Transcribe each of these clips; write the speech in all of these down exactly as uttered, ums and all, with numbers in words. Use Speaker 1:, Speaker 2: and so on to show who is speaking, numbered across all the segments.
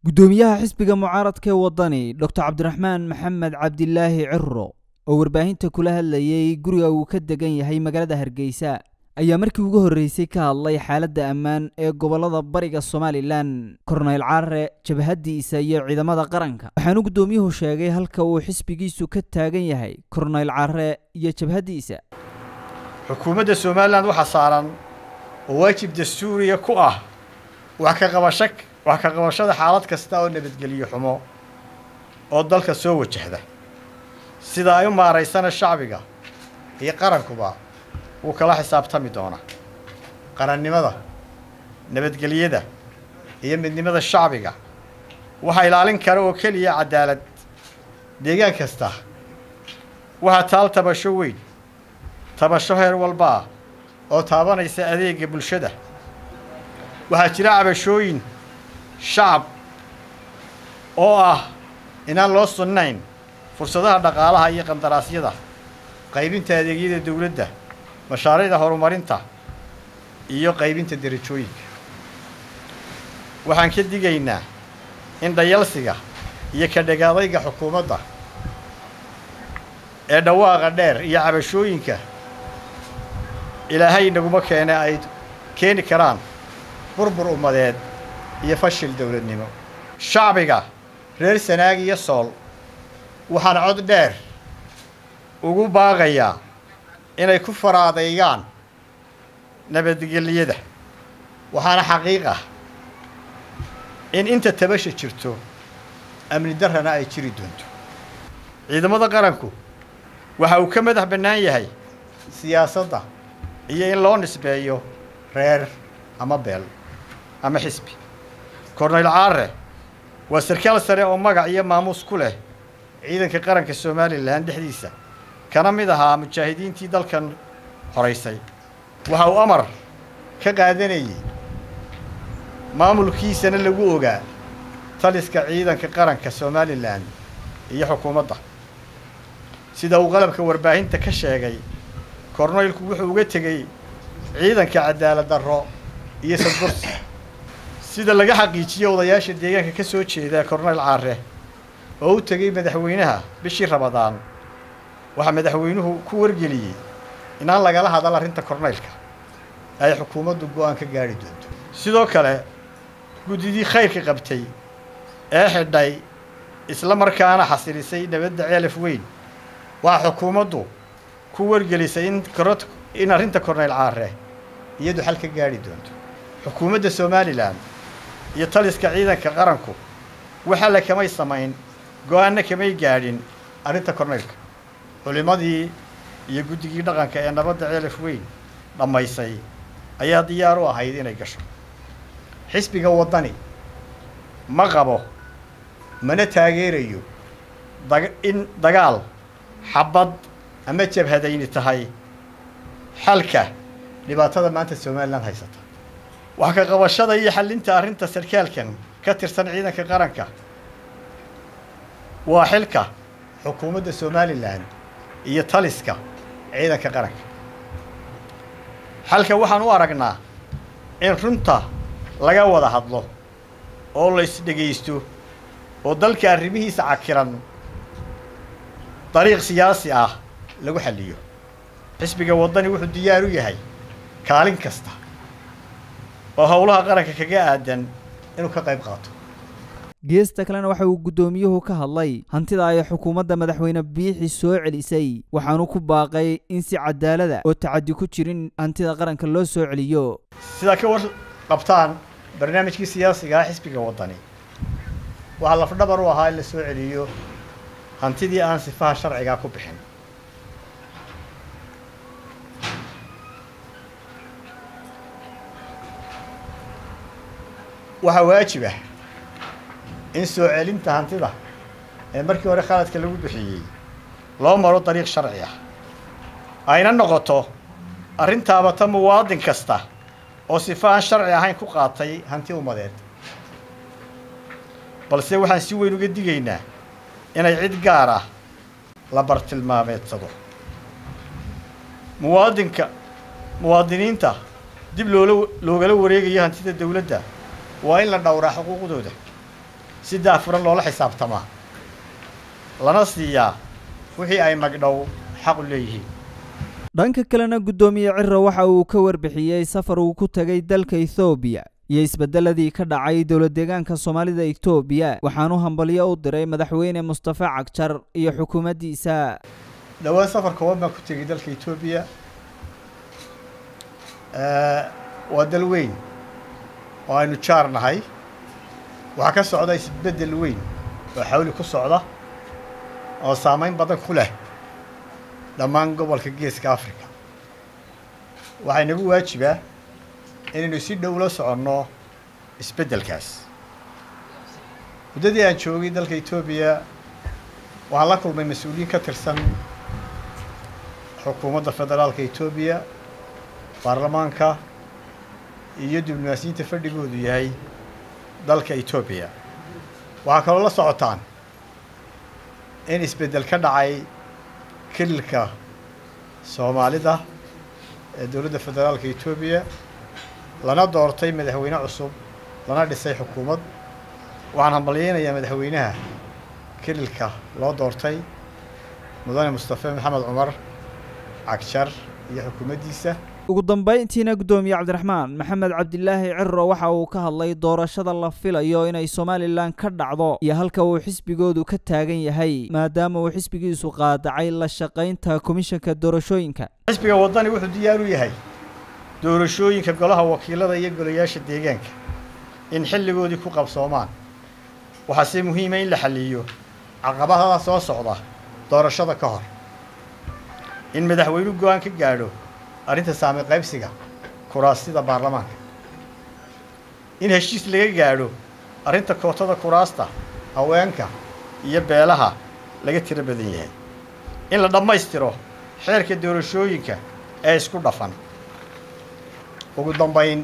Speaker 1: gudoomiyaha xisbiga mucaaradka ee wadani doctor cabdiraxmaan maxamed cabdilaahi cirro oo warbaahinta kula hadlayay guriga uu ka degan yahay magaalada Hargeysa ayaa markii ugu horeysay ka hadlay xaaladda ammaan ee gobolada bariga Soomaaliland Korneyl Caare jabhadiisa iyo ciidamada qaranka waxaanu gudoomiyuhu sheegay halka uu xisbigiisu ka taagan yahay Korneyl Caare iyo jabhadiisa
Speaker 2: xukuumadda Soomaaliland waxa saaran waajib dastuuri ku ah wax ka qabashak wax ka qabashada xaalad kasta oo nabadgeliyo xumo oo dalka soo wajahda sida ay u maareysana shacbiga iyo qarankuba uu kala xisaabtami doona qarannimada nabadgeliyada iyo midnimada shacbiga waxa ilaalin kara oo kaliya cadaalad deegaan kasta waxa taal tabasho weyn tabasho heer walba oo taabanaysa adeega bulshada waxa jira cabashooyin shacab oo ah inaan loo sunnayn fursadaha dhaqaalaha iyo qandaraasyada qaybinta adeegyada dawladda mashaariicda horumarinta iyo qaybinta darajooyinka waxaan ka digaynaa in dayalsiga iyo ka dhagaadayga xukuumadda ee dhawaaqa dheer iyo cabashooyinka ilaahay naguma keena ay keeni karaan burbur ummadeed iyo fashil dawladnimo shacbiga reer Sanaag iyo Sool waxaan cod dheer ugu baaqayaa inay ku faraadayaan nabadgelyada waxaana xaqiiqa in inta tabasha jirto amni darrana ay jiri doonto ciidamada qaranku waxa uu ka madax bannaan yahay siyaasadda iyo in loo nisbeeyo reer ama beel ama xisbi Korneyl Caare waa sarkaal sare oo magac iyo maamuus ku leh ciidanka qaranka Soomaaliland dhexdiisa kana mid ahaa mujaahidiintii dalkan horeysay waxa uu amar ka qaadanayay maamulkiisana lagu ogaa taliska ciidanka qaranka Soomaaliland iyo xukuumadda sida uu qalabka warbaahinta ka sheegay Korneylku wuxuu uga tagay ciidanka cadaalad darro iyo sadbursi sida laga xaqiijiyay odayaasha deegaanka ka soo jeeda Korneyl Caare oo u tagay madaxweynaha bishii Ramadaan waxa madaxweynuhu ku wargeliyay in aan laga hadal arrinta Korneylka ay xukuumaddu go'aan ka gaari doonto sidoo kale gudidii khayrka qabtay ee xidhay isla markaana xasilisay nabadda ceelaf weyn waxa xukuumaddu ku wargelisay in korot in arrinta Korneyl Caare iyadu xal ka gaari doonto xukuumadda Soomaaliland iyo taliska ciidanka qaranku waxa la kamay samayn go'aanna kamay gaadhin arrinta Korneylka culimadii iyo guddigii dhaqanka ee nabadda ceelaf weyn dhamaysay ayaa diyaar u ahayd inay gasho xisbiga wadani ma qabo mana taageerayo in dagaal xabad ama jabhadayni tahay xalka dhibaatada maanta Soomaaliland haysata wax ka qabashada iyo xalinta arrinta sarkaalkan ka tirsan ciidanka qaranka waa xilka xukuumadda Soomaaliland iyo taliska ciidanka qaranka halka waxaan u aragnaa in runta laga wada hadlo oo la isdhageysto oo dalka arrimihiisa cakiran dariiq siyaasi ah lagu xaliyo xisbiga wadani wuxuu diyaar u yahay kaalin kasta oo hawlaha qaranka kaga aadan inuu ka qayb qaato
Speaker 1: geesta kalena waxa uu gudoomiyuhu ka hadlay hantida ay xukuumadda madaxweyne Biixi soo celisay waxaanu ku baaqay in si cadaalad ah oo tacaddi ku jirin hantida qaranka loo soo celiyo
Speaker 2: sida ka war qabtaan barnaamijkii siyaasiga ah xisbiga wadani waxa la fadhabar u ahaa in la soo celiyo hantidii aan sifaha sharciga ku bixin waxa waajib ah in soo celinta hantida ee markii hore khaladka lagu bixiyay loo maro dariiq sharci ah ayna noqoto arrintaaba ta muwaadin kasta oo sifaan sharci ahayn ku qaatay hanti umadeed balse waxaan si weyn uga digaynaa inay cid gaar ah la bartilmaameedsado muwaadinka muwaadiniinta dib loola loogala wareegayo hantida dawladda waa in la dhowraa xuquuqdooda si daafuran loola xisaabtamaa lana siiyaa wixii ay magdhow xaq u leeyihiin.
Speaker 1: dhanka kalena guddoomiye Cirro waxa uu ka warbixiyay safar uu ku tagay dalka Itoobiya iyo isbedeladii ka dhacay dowlad deegaanka Soomaalida Itoobiya waxaanu hambalyo u diray madaxweyne Mustafa Cagjar iyo xukuumaddiisa.
Speaker 2: dhawaan safar kooban baan ku tagay dalka Itoobiya ee waa dal weyn oo aynu jaarnahay waxa ka socda isbedel weyn oo xawli ku socda oo saameyn badan ku leh dhammaan gobolka Geeska Afrika. waxay nagu waajibaa inaynu si dhow la soconno isbedelkaas. muddadii aan joogay dalka Itoobiya waxaan la kulmay mas'uuliyiin ka tirsan xukuumadda federaalka Itoobiya, baarlamaanka iyo diblomaasiyiinta fadhigoodu yahay dalka Itoobiya. waxaa kaloo la socotaan in isbedel ka dhacay kililka Soomaalida ee dowladda federaalka Itoobiya lana doortay madaxweyne cusub lana dhisay xukuumad. waxaan hambalyeynayaa madaxweynaha kililka loo doortay mudane Mustafa Maxamed Cumar Cagjar iyo xukuumaddiisa.
Speaker 1: ugu dambeyntiina guddoomiye Cabdiraxmaan Maxamed Cabdilaahi Cirro waxa uu ka hadlay doorashada la filayo inay Somaliland ka dhacdo iyo halka uu xisbigoodu ka taagan yahay maadaama uu xisbigiisu qaadacay la shaqaynta komishanka doorashooyinka.
Speaker 2: xisbiga wadani wuxuu diyaar u yahay doorashooyinka golaha wakiilada iyo golayaasha deegaanka in xilligoodii ku qabsoomaan. waxaa si muhiim ah in la xalliyo caqabadaha soo socda doorashada ka hor, in madaxweynuhu go'aan ka gaadho arrinta saami qaybsiga kuraasida baarlamaanka, in heshiis laga gaadho arrinta kootada kuraasta haweenka iyo beelaha laga tiro badan yahay, in la dhammaystiro xeerka doorashooyinka ee isku dhafan. ugu dambayn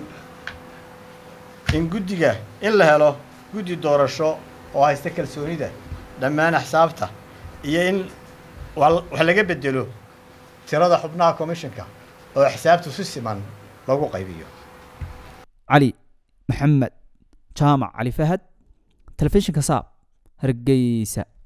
Speaker 2: in guddiga in la helo guddi doorasho oo haysta kalsoonida dhammaan axsaabta iyo in wax laga bedelo tirada xubnaha komishanka oo axsaabtu si siman lagu qaybiyo.
Speaker 1: cali maxamed jaamac cali fahad telefishinka saab Hargeysa.